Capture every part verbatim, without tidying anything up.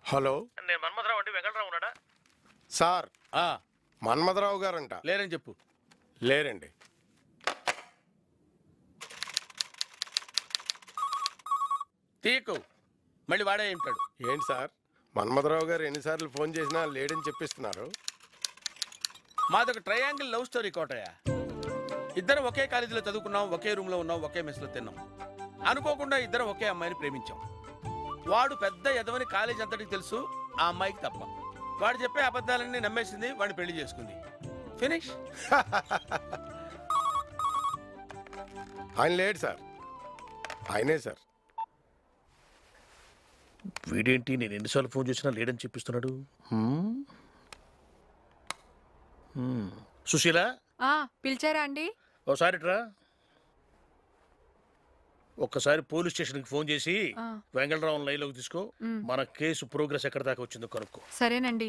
Hello, నేను మన్మథరావు అండి. వెంకటరావు ఉన్నాడా? సార్ మన్మథరావు గారంట. లేరని చెప్పు. లేరండి. తీకు మళ్ళీ వాడే ఉంటాడు. ఏంటి సార్, మన్మథరావు గారు ఎన్నిసార్లు ఫోన్ చేసినా లేడని చెప్పిస్తున్నారు? మాదొక ట్రయాంగిల్ లవ్ స్టోరీ కోటయ్య. ఇద్దరం ఒకే కాలేజీలో చదువుకున్నాం, ఒకే రూమ్లో ఉన్నాం, ఒకే మెస్లో తిన్నాం. అనుకోకుండా ఇద్దరం ఒకే అమ్మాయిని ప్రేమించాం. వాడు పెద్ద ఎదవని కాలేజ్ అంతటికి తెలుసు, ఆ అమ్మాయికి తప్ప. వాడు చెప్పే అబద్ధాలన్నీ నమ్మేసింది, వాడిని పెళ్లి చేసుకుంది. ఫినిష్. ఆయన లేడు సార్, ఆయనే సార్. వీడేంటి నేను ఎన్నిసార్లు ఫోన్ చేసినా లేడని చెప్పిస్తున్నాడు? సుశీల, పిలిచారా అండి? ఓసారి ట్రా. ఒక్కసారి పోలీస్ స్టేషన్కి ఫోన్ చేసి వెంకటరావు లైన్లోకి తీసుకో. మన కేసు ప్రోగ్రెస్ ఎక్కడ దాకా వచ్చిందో కనుక్కో. సరేనండి.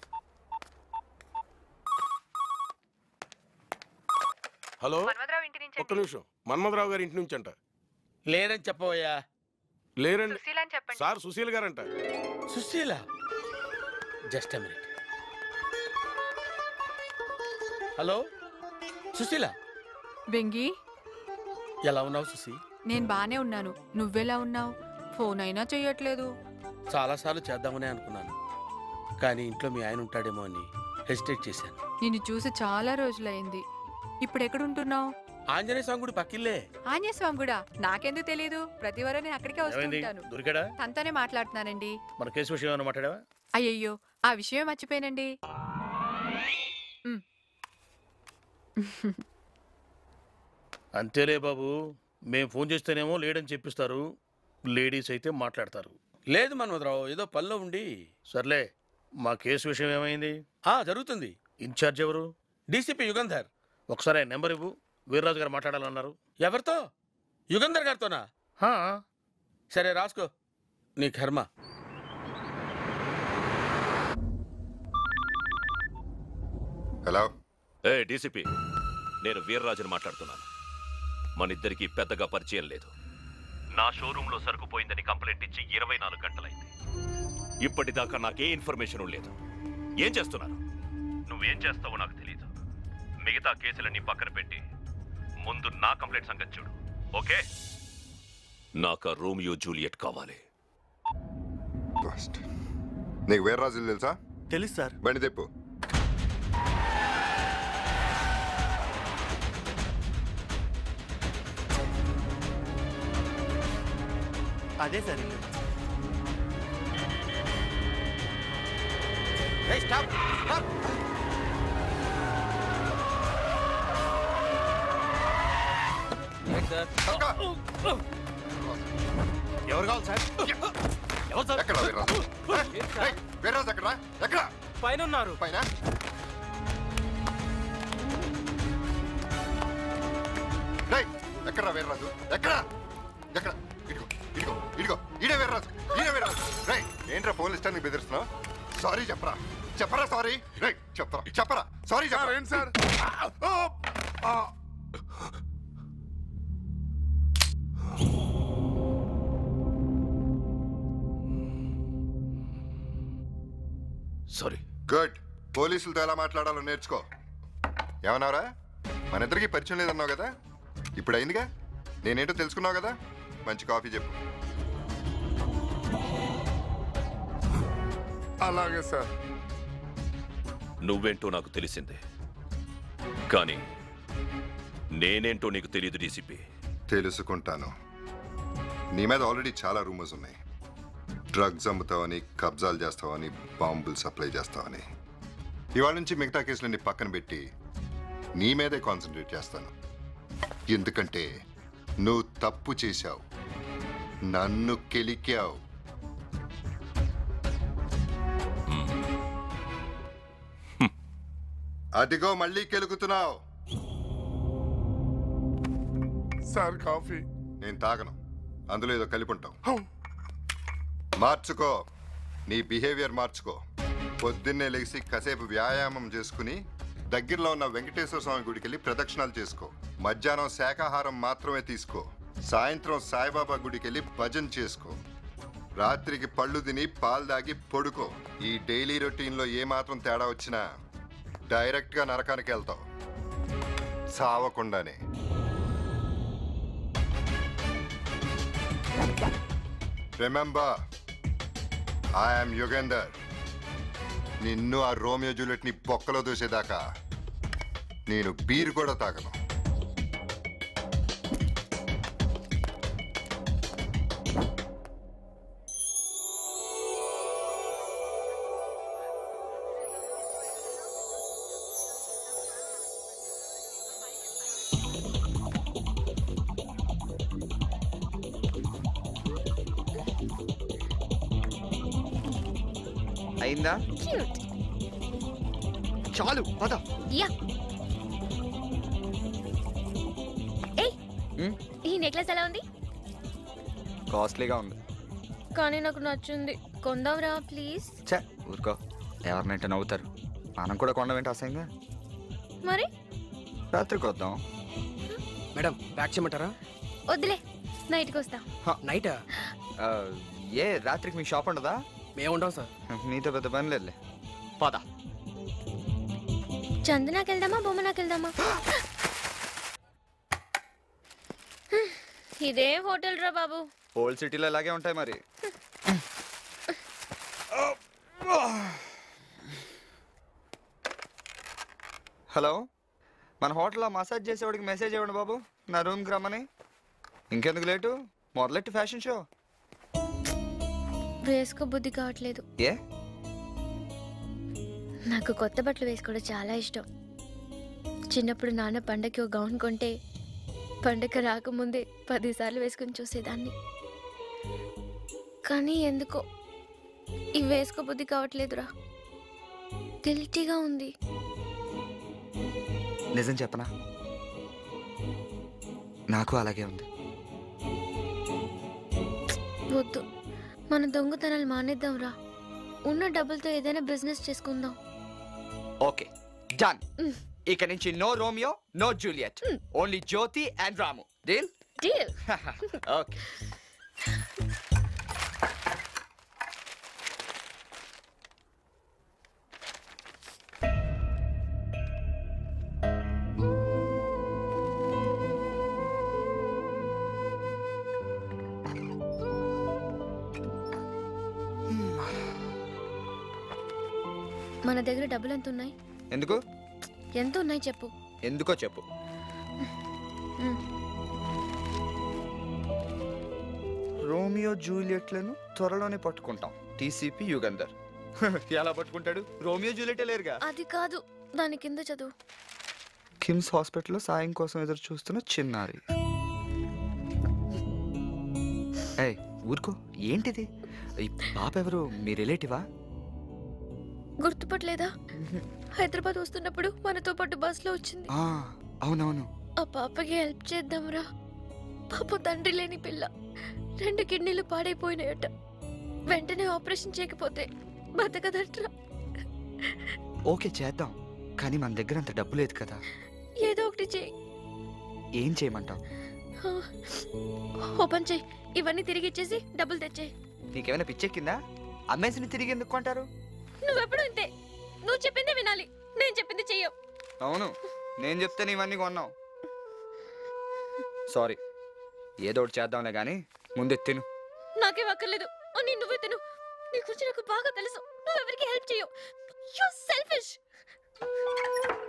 హలో, ఒక్క నిమిషం. మన్మథరావు గారి ఇంటి నుంచి అంట. లేరని చెప్పవయ్యా. లేరండి సార్, సుశీల్ గారంట. Sushila, just minute. Hello Sushila. బెంగి, ఎలా ఉన్నావు సుశీ? నేను బానే ఉన్నాను. నువ్వెలా ఉన్నావు? ఫోన్ అయినా చెయ్యట్లేదు. చాలాసార్లు చేద్దామనే అనుకున్నాను, కానీ ఇంట్లో మీ ఆయన ఉంటాడేమో అని హెసిటేట్ చేశాను. నిన్ను చూసి చాలా రోజులైంది. ఇప్పుడు ఎక్కడుంటున్నావు? ఆంజనేయ స్వామి గుడి పక్కిల్లే. ఆంజనేయ స్వామి గుడా? నాకెందుకు తెలీదు. ప్రతి వారం నేను అక్కడికే వస్తుంటాను. దొరికాడా? తనతోనే మాట్లాడుతున్నానండి. మన కేసు విషయం ఏమైనా మాట్లాడావా? అయ్యయ్యో, ఆ విషయం మర్చిపోయానండి. అంతేలే బాబు, మేము ఫోన్ చేస్తేనేమో లేడని చెప్పిస్తారు, లేడీస్ అయితే మాట్లాడతారు. లేదు మన్మథరావు, ఏదో పనిలో ఉండి. సర్లే, మా కేసు విషయం ఏమైంది? ఆ జరుగుతుంది. ఇన్ఛార్జ్ ఎవరు? డీసీపీ యుగంధర్. ఒకసారి నెంబర్ ఇవ్వు, వీర్రాజు గారు మాట్లాడాలన్నారు. ఎవరితో? యుగంధర్ గారితోనా? సరే రాసుకో, నీ కర్మ. హలో. ఏ డీసీపీ, నేను వీర్రాజుని మాట్లాడుతున్నాను. మన ఇద్దరికి పెద్దగా పరిచయం లేదు. నా షోరూంలో సరుకు పోయిందని కంప్లైంట్ ఇచ్చి ఇరవై నాలుగు గంటలైంది. ఇప్పటిదాకా నాకే ఇన్ఫర్మేషన్ లేదు. ఏం చేస్తున్నారు? నువ్వేం చేస్తావో నాకు తెలీదు. మిగతా కేసులన్నీ పక్కన పెట్టి ముందు నా కంప్లైంట్ సంగతి చూడు, ఓకే? నాకు రోమియో జూలియట్ కావాలి. నీకు వీర్రాజులు తెలుసా? తెలుసు సార్. బండి తెప్పు. అదే సార్. ఎవరు కావాలి సార్? ఎవరు సార్? ఎక్కడ వీర్రాజు? వీర్రాజు ఎక్కడ? ఎక్కడ? పైన ఉన్నారు. పైన? ఎక్కడ వీర్రాజు? ఎక్కడ? ఎక్కడ? ఇదిగో ఇదిగో ఇదిగో ఈడే వీర్రాజు, ఈడే వీర్రాజు. రై, ఏంట్రా ఫోన్ ఇష్టానికి బెదిరిస్తున్నావు? సారీ చెప్పరా, చెప్పరా సారీ. రై చెప్పరా, చెప్పరా సారీ చెప్పరా. ఏంటి సార్? సారీ. గుడ్. పోలీసులతో ఎలా మాట్లాడాలో నేర్చుకో. ఏమన్నావురా? మన ఇద్దరికి పరిచయం లేదన్నావు కదా, ఇప్పుడు అయిందిగా. నేనేంటో తెలుసుకున్నావు కదా, మంచి కాఫీ చెప్పు. అలాగే సార్. నువ్వేంటో నాకు తెలిసిందే, కానీ నేనేంటో నీకు తెలియదు డీసీపీ. తెలుసుకుంటాను. నీ మీద ఆల్రెడీ చాలా రూమర్స్ ఉన్నాయి. డ్రగ్స్ అమ్ముతావని, కబ్జాలు చేస్తావని, బాంబులు సప్లై చేస్తావని. ఇవాళ నుంచి మిగతా కేసులన్నీ పక్కన పెట్టి నీ మీదే కాన్సన్ట్రేట్ చేస్తాను. ఎందుకంటే నువ్వు తప్పు చేశావు, నన్ను కెలికావు. అదిగో మళ్ళీ కెలుకుతున్నావు. Sir coffee. నేను తాగను, అందులో ఏదో కలిపి ఉంటావు. మార్చుకో, నీ బిహేవియర్ మార్చుకో. పొద్దున్నే లెగిసి కాసేపు వ్యాయామం చేసుకుని దగ్గరలో ఉన్న వెంకటేశ్వర స్వామి గుడికి వెళ్ళి ప్రదక్షిణాలు చేసుకో. మధ్యాహ్నం శాకాహారం మాత్రమే తీసుకో. సాయంత్రం సాయిబాబా గుడికి వెళ్ళి భజన చేసుకో. రాత్రికి పళ్ళు తిని పాలు దాగి పడుకో. ఈ డైలీ రొటీన్లో ఏమాత్రం తేడా వచ్చినా డైరెక్ట్గా నరకానికి వెళ్తావు, సావకుండానే. Remember, I'm Yugender. నిన్ను ఆ రోమియో జూలియట్ ని బొక్కలో దూసేదాకా నేను బీరు కూడా తాగను. అయిందా? చాలు పద. యా. ఏయ్, ఈ నెక్లెస్ ఎలా ఉంది? కాస్ట్లీగా ఉంది కానీ నాకు నచ్చింది. కొందాంరా ప్లీజ్. చే ఊరుకో, ఎవరినైతే నవ్వుతారు. మనం కూడా కొండమేంటి అసహ్యంగా? మరి రాత్రికి వద్దాం. మేడం ప్యాక్ చేయమంటారా? వద్దులే, నైట్కి వస్తా. నైటా? ఏ రాత్రికి మీ షాప్ ఉండదా? మేము ఉంటాం సార్. నీతో పెద్ద పని లేదులే, పద. చందనాకి వెళ్దామా బొమ్మనాకి వెళ్దామా? ఇదే హోటల్ రా బాబు. ఓల్డ్ సిటీలో ఇలాగే ఉంటాయి మరి. హలో, మన హోటల్లో మసాజ్ చేసేవాడికి మెసేజ్ ఇవ్వండి బాబు, నా రూమ్కి రమ్మని. ఇంకెందుకు లేటు, మొదలెట్టి ఫ్యాషన్ షో. వేసుకో బుద్ధి కావట్లేదు. ఏ? నాకు కొత్త బట్టలు వేసుకోవడం చాలా ఇష్టం. చిన్నప్పుడు నాన్న పండగకి ఒక గౌన్ కొంటే పండగ రాకముందే పదిసార్లు వేసుకుని చూసేదాన్ని. కానీ ఎందుకో ఇవి వేసుకో బుద్ధి కావట్లేదురా. గిల్టీగా ఉంది. నిజం చెప్పనా, నాకు అలాగే ఉంది. వద్దు, మన దొంగతనాలు మానేద్దాం రా. ఉన్న డబ్బులతో ఏదైనా బిజినెస్ చేసుకుందాం. Okay done. ఇక నుంచి no Romeo, no Juliet, only Jyothi and Ramu. Deal? Deal. Okay. మన దగ్గర డబ్బులు ఎంత ఉన్నాయి? ఎందుకు? ఎంత ఉన్నాయి చెప్పు. ఎందుకో చెప్పు. రోమియో జూలియట్లను త్వరలోనే పట్టుకుంటాం. టీసీపీ యుగంధర్. ఎలా పట్టుకుంటాడు? రోమియో జూలియటే లేరుగా. అది కాదు, దాని కింద చదువు. కిమ్స్ హాస్పిటల్లో సాయం కోసం ఎదురు చూస్తున్న చిన్నారి. ఏయ్ ఊరుకో, ఏంటిది? ఈ పాప ఎవరు? మీ రిలేటివా? గుర్తుపట్టలేదా? హైదరాబాద్ వస్తున్నప్పుడు మనతో పాటు బస్ లో వచ్చింది. అవునవును. ఆ పాపకి హెల్ప్ చేద్దాంరా. పాప తండ్రి లేని పిల్ల, రెండు కిడ్నీలు పాడైపోయినాయట. వెంటనే ఆపరేషన్ చేయకపోతే బతకదట్రా. ఓకే చేద్దాం, కానీ మన దగ్గర అంత డబ్బు లేదు కదా. ఏదో ఒకటి చెయ్యి. ఏం చేయమంటావు? ఓపెన్ చెయ్యి, ఇవన్నీ తిరిగి ఇచ్చేసి డబ్బులు తెచ్చే. నీకేమైనా పిచ్చెక్కిందా? అమ్మేసిని తిరిగి ఎందుకు కొంటారు? నువ్వెప్పుడు ఇంతే, నువ్వు చెప్పిందే వినాలి, నేను చెప్పింది చెయ్యవు. అవును, నేను చెప్తే ఇవన్నీ కొన్నావు. సారీ, ఏదో ఒకటి చేద్దాంలే కానీ ముందు తిను. నాకేం అక్కర్లేదు, నీ నువ్వే తిను. నీ గురించి నాకు బాగా తెలుసు. నువ్వు ఎవరికి హెల్ప్ చేయవు. You selfish.